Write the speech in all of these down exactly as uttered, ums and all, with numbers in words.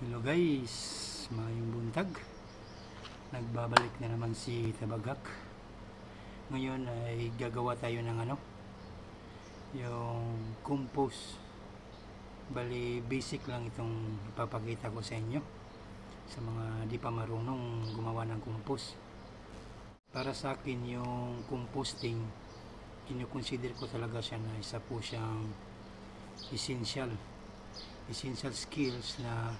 Hello guys, mayong buntag. Nagbabalik na naman si Tabagak. Ngayon ay gagawa tayo ng ano, yung compost. Bali basic lang itong ipapakita ko sa inyo sa mga di pa marunong gumawa ng compost. Para sa akin yung composting, kinukonsider ko talaga siya na isa po siyang essential essential skills na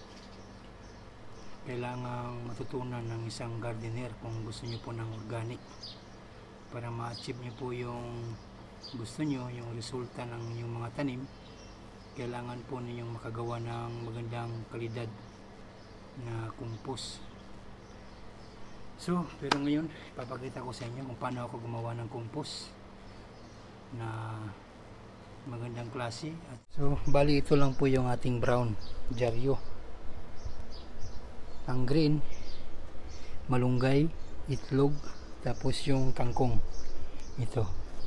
kailangang matutunan ng isang gardener kung gusto nyo po ng organic, para ma-achieve nyo po yung gusto nyo, yung resulta ng yung mga tanim. Kailangan po ninyong makagawa ng magandang kalidad na compost. So, pero ngayon ipapakita ko sa inyo kung paano ako gumawa ng compost na magandang klase. So, bali ito lang po yung ating brown jaryo. Ang green, malunggay, itlog, tapos yung kangkong. Ito.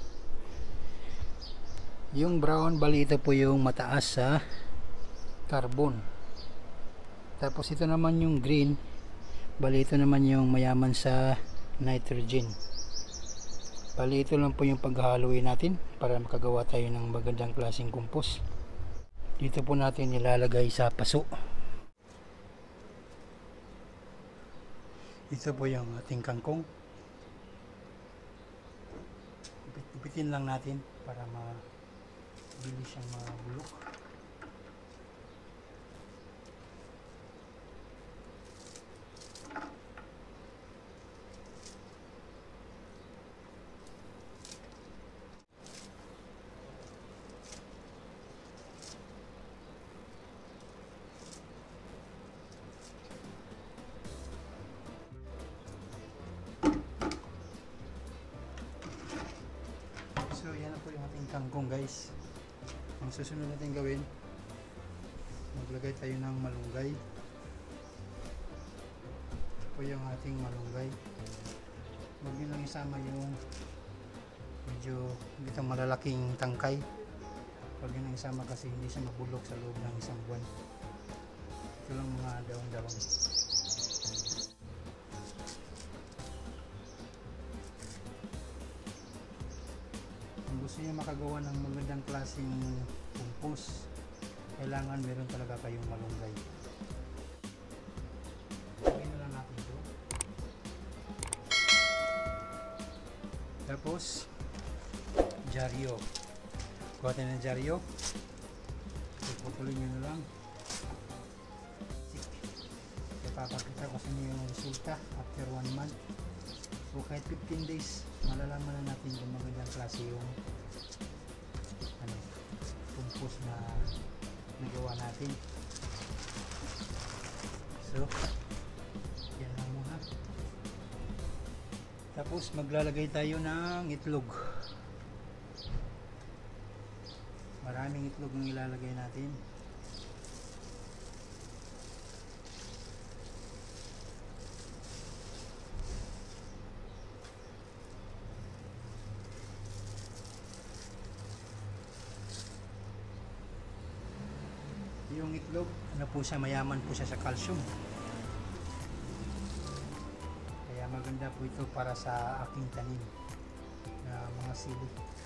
Yung brown, bali ito po yung mataas sa carbon. Tapos ito naman yung green, bali ito naman yung mayaman sa nitrogen. Bali ito lang po yung paghahaluin natin para makagawa tayo ng magandang klaseng compost. Dito po natin nilalagay sa paso. Ito po yung ating kangkong. Upitin lang natin para mabilis siyang mabulok. So yan na po yung ating kangkong guys. Ang susunod natin gawin, maglagay tayo ng malunggay. Ito po yung ating malunggay. Huwag nyo lang isama yung medyo dito malalaking tangkay. Huwag nyo lang isama kasi hindi siya mabulok sa loob ng isang buwan. Ito lang mga daon-daon. Gusto niyo makagawa ng magandang klaseng compost, kailangan meron talaga kayong malunggay. Lagyan na lang natin ito. Tapos jaryo. Kuha tayo ng jaryo. Puputulin nyo na lang. Ipapakita ko sa inyo yung resulta after one month o kahit fifteen days. Malalaman na natin kung magandang klase yung ano, compost na nagawa natin. So, yan lang muna. Tapos maglalagay tayo ng itlog. Maraming itlog ang ilalagay natin. Yung itlog, ano po siya, mayaman po siya sa calcium. Kaya maganda po ito para sa aking tanim na mga sili.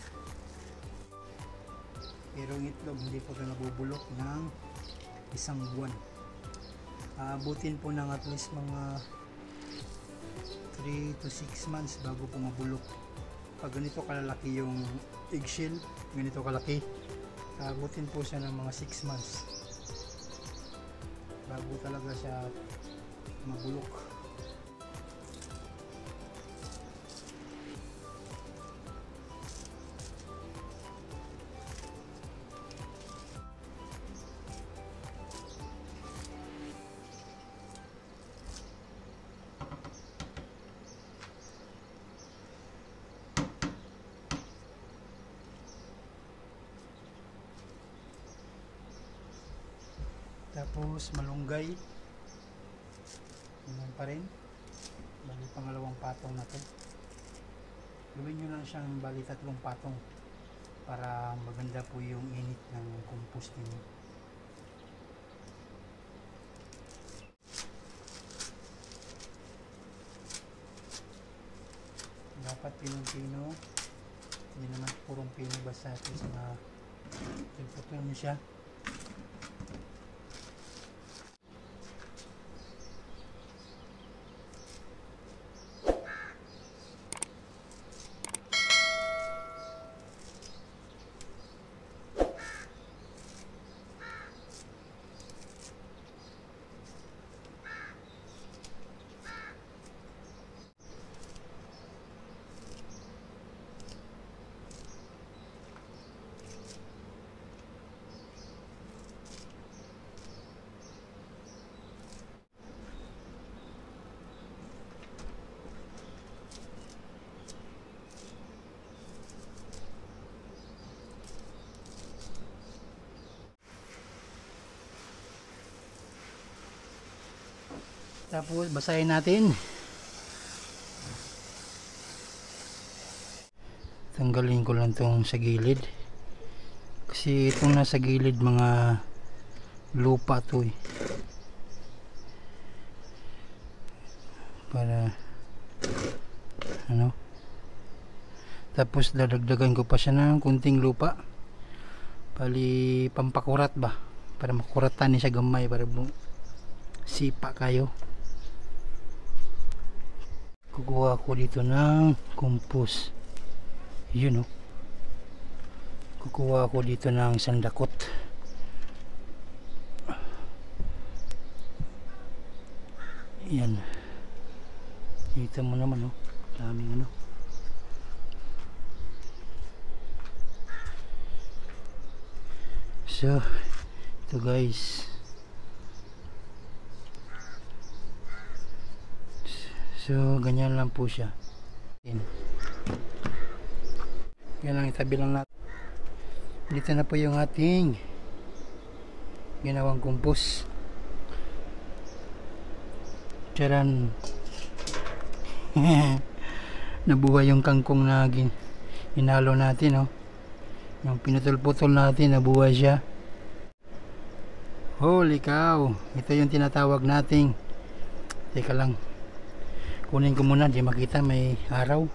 Pero yung itlog, hindi po ito nabubulok ng isang buwan. Aabutin po ng at least mga three to six months bago po mabulok. Pag ganito kalalaki yung eggshell, ganito kalaki, aabutin po siya ng mga six months bago talaga siya mabulok. Tapos malunggay, ganun pa rin. Bali pangalawang patong na to. Gawin nyo lang siyang bali tatlong patong para maganda po yung init ng compost niyo. pinong-pino. Hindi naman purong pino, basta ito sa mga pagputol mo siya. Tapos basahin natin. Tanggalin ko lang tong sa gilid. Kasi itong nasa gilid mga lupa to eh. Para ano. Tapos dadagdagan ko pa siya ng kunting lupa. Pali pampakurat ba. Para makuratan niya siya gamay para sipa kayo. Kukuha ko dito ng compost. Yun oh. Kukuha ko dito ng sandakot. Yan. Dito mo naman oh. Daming ano. So, ito guys. So, ganyan lang po siya. Yan lang, itabi lang natin. Dito na po yung ating ginawang compost. Tiyaran. Nabuhay yung kangkong na hinalo natin, oh. Yung pinutol-putol natin, nabuhay siya. Holy cow! Ito yung tinatawag nating, teka lang, kunin ko muna, di makita, may araw.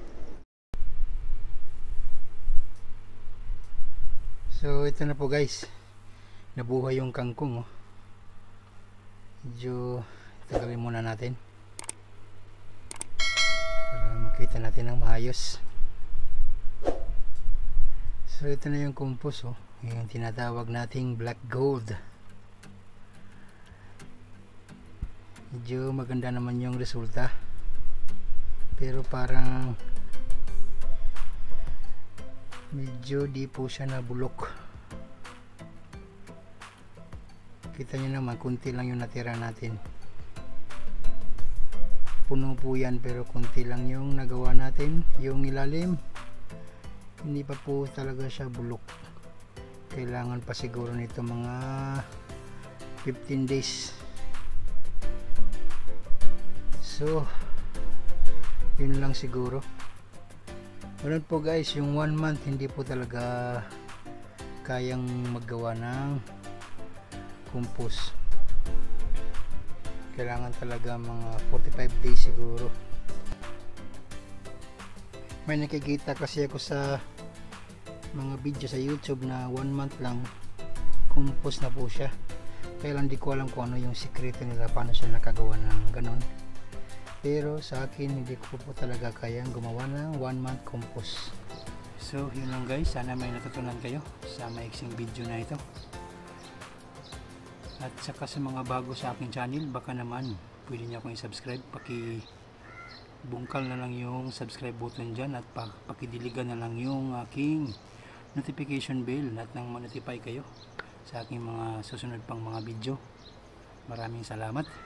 So ito na po guys, nabuhay yung kangkong oh. Medyo tagalin muna natin para makita natin ng maayos. So ito na yung compost oh, yung tinatawag nating black gold. Medyo maganda naman yung resulta, pero parang medyo di po siya nabulok. Kita nyo naman, kunti lang yung natira natin. Puno po yan, pero kunti lang yung nagawa natin. Yung ilalim, hindi pa po talaga siya bulok. Kailangan pa siguro nito mga fifteen days. So yun lang siguro. Ganun po guys, yung one month hindi po talaga kayang maggawa ng compost. Kailangan talaga mga forty-five days siguro. May nakikita kasi ako sa mga video sa YouTube na one month lang compost na po siya. Kaya lang di ko alam kung ano yung sikreto nila, paano siya nakagawa ng ganon. Pero sa akin hindi ko po talaga kayang gumawa ng one month compost. So yun lang guys, sana may natutunan kayo sa maiksing video na ito. At saka sa mga bago sa aking channel, baka naman pwede niyo akong i-subscribe. Paki bungkal na lang yung subscribe button dyan at pakidiligan na lang yung aking notification bell at nang ma-notify kayo sa aking mga susunod pang mga video. Maraming salamat.